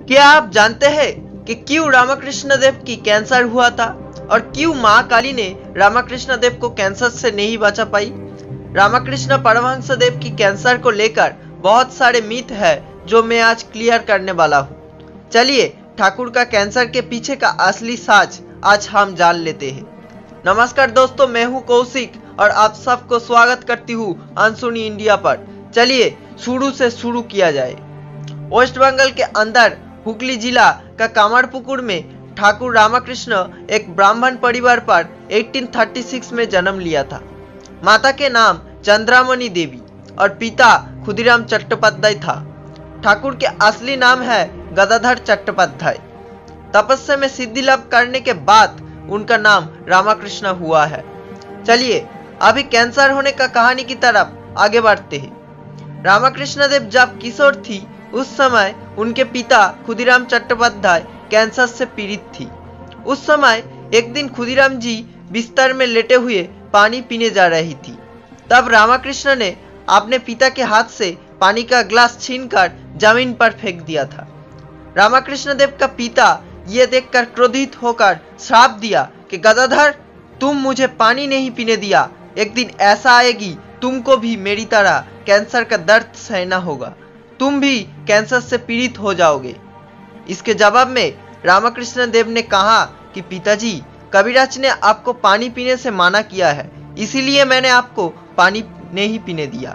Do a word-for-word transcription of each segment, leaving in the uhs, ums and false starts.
क्या आप जानते हैं कि क्यों रामकृष्ण देव की कैंसर हुआ था और क्यों मां काली ने रामकृष्ण देव को कैंसर से नहीं बचा पाई? रामकृष्ण परमहंस देव की कैंसर को लेकर बहुत सारे मिथ है जो मैं आज क्लियर करने वाला हूँ। चलिए ठाकुर का कैंसर के पीछे का असली साज आज हम जान लेते हैं। नमस्कार दोस्तों, मैं हूँ कौशिक और आप सबको स्वागत करती हूँ अनसुनी इंडिया पर। चलिए शुरू से शुरू किया जाए। वेस्ट बंगाल के अंदर हुगली जिला का कामारपुकुर में ठाकुर रामकृष्ण एक ब्राह्मण परिवार पर अठारह सौ छत्तीस में जन्म लिया था। माता के नाम चंद्रामणि देवी और पिता खुदीराम चट्टोपाध्याय था। ठाकुर के असली नाम है गदाधर चट्टोपाध्याय। तपस्या में सिद्धि लाभ करने के बाद उनका नाम रामकृष्ण हुआ है। चलिए अभी कैंसर होने का कहानी की तरफ आगे बढ़ते हैं। रामकृष्ण देव जब किशोर थी उस समय उनके पिता खुदीराम चट्टोपाध्याय कैंसर से पीड़ित थी। उस समय एक दिन खुदीराम जी बिस्तर में लेटे हुए पानी पीने जा रही थी। तब रामकृष्ण ने अपने पिता के हाथ से पानी का ग्लास छीनकर जमीन पर फेंक दिया था। रामकृष्ण देव का पिता ये देखकर क्रोधित होकर श्राप दिया कि गदाधर, तुम मुझे पानी नहीं पीने दिया, एक दिन ऐसा आएगी तुमको भी मेरी तरह कैंसर का दर्द सहना होगा, तुम भी कैंसर से पीड़ित हो जाओगे। इसके जवाब में रामकृष्ण देव ने कहा कि पिताजी, कबीराज ने आपको पानी पीने से मना किया है, इसीलिए मैंने आपको पानी नहीं पीने दिया।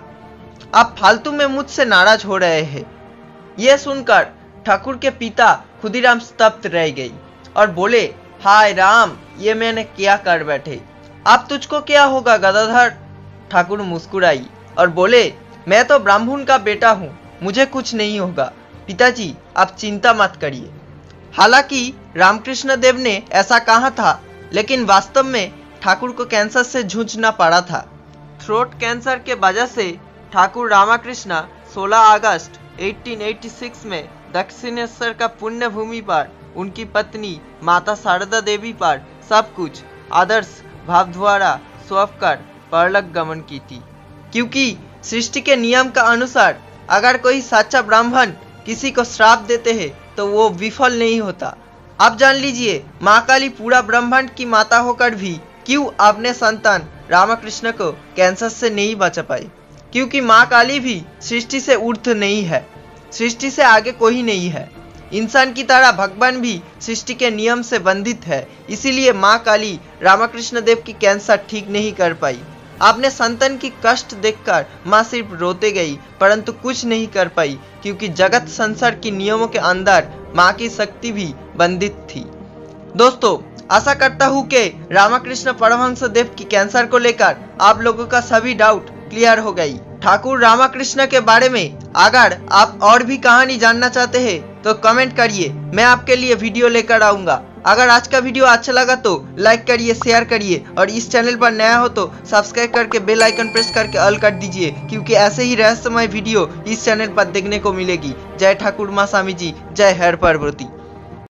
आप फालतू में मुझसे नाराज हो रहे हैं। यह सुनकर ठाकुर के पिता खुदीराम स्तब्ध रह गई और बोले, हाय राम, ये मैंने क्या कर बैठे। अब तुझको क्या होगा गदाधर? ठाकुर मुस्कुराई और बोले, मैं तो ब्राह्मण का बेटा हूँ, मुझे कुछ नहीं होगा। पिताजी आप चिंता मत करिए। हालांकि रामकृष्ण देव ने ऐसा कहा था, लेकिन वास्तव में ठाकुर को कैंसर से जूझना पड़ा था। थ्रोट कैंसर के वजह से ठाकुर रामकृष्ण सोलह अगस्त अठारह सौ छियासी में दक्षिणेश्वर का पुण्य भूमि पर उनकी पत्नी माता शारदा देवी पर सब कुछ आदर्श भाव द्वारा सौंप कर परलोक गमन की थी। क्योंकि सृष्टि के नियम का अनुसार अगर कोई सच्चा ब्राह्मण किसी को श्राप देते हैं तो वो विफल नहीं होता। अब जान लीजिए, माँ काली पूरा ब्रह्मांड की माता होकर भी क्यों अपने संतान रामकृष्ण को कैंसर से नहीं बचा पाई। क्योंकि माँ काली भी सृष्टि से ऊर्ध्व नहीं है, सृष्टि से आगे कोई नहीं है। इंसान की तरह भगवान भी सृष्टि के नियम से बंधित है, इसीलिए माँ काली रामकृष्ण देव की कैंसर ठीक नहीं कर पाई। आपने संतान की कष्ट देखकर माँ सिर्फ रोते गई, परंतु कुछ नहीं कर पाई, क्योंकि जगत संसार के नियमों के अंदर माँ की शक्ति भी बंधित थी। दोस्तों, आशा करता हूँ कि रामकृष्ण परमहंस देव की कैंसर को लेकर आप लोगों का सभी डाउट क्लियर हो गई। ठाकुर रामकृष्ण के बारे में अगर आप और भी कहानी जानना चाहते हैं तो कमेंट करिए, मैं आपके लिए वीडियो लेकर आऊंगा। अगर आज का वीडियो अच्छा लगा तो लाइक करिए, शेयर करिए और इस चैनल पर नया हो तो सब्सक्राइब करके बेल आइकन प्रेस करके ऑल कर दीजिए, क्योंकि ऐसे ही रहस्यमय वीडियो इस चैनल पर देखने को मिलेगी। जय ठाकुर माँ स्वामी जी, जय हर पार्वती।